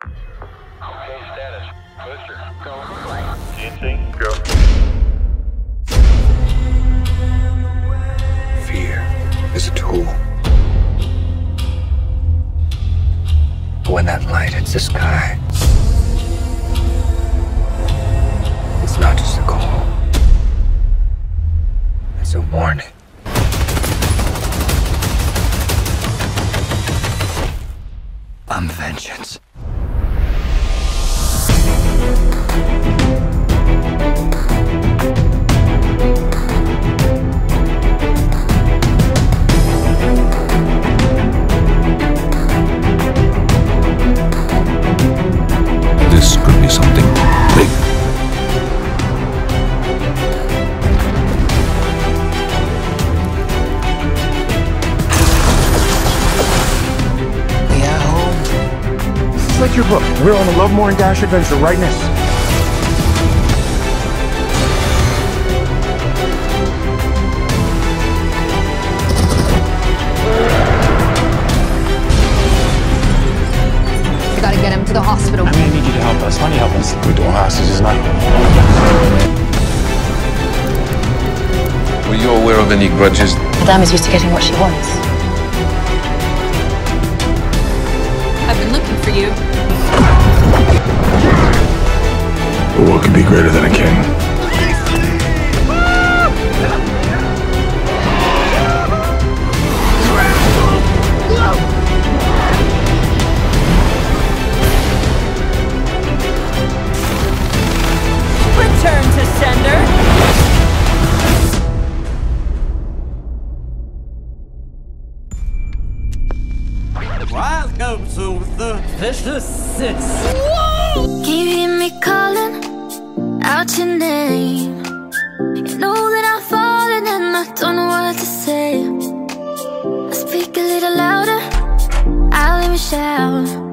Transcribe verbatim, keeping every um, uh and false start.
Okay, status. Booster, go. T N T, go. Fear is a tool. But when that light hits the sky, it's not just a call. It's a warning. I'm vengeance. This could be something big. It's like your book. We're on a Love More and Dash adventure right now. We gotta get him to the hospital. I'm gonna need you to help us. Why don't you help us? We're doing hostages now. Were you aware of any grudges? Madame is used to getting what she wants. I've been looking for you. What could be greater than a king? Return to sender. Welcome to the Vicious Six. Can you hear me calling out your name? You know that I'm falling and I don't know what to say. I speak a little louder, I'll even shout.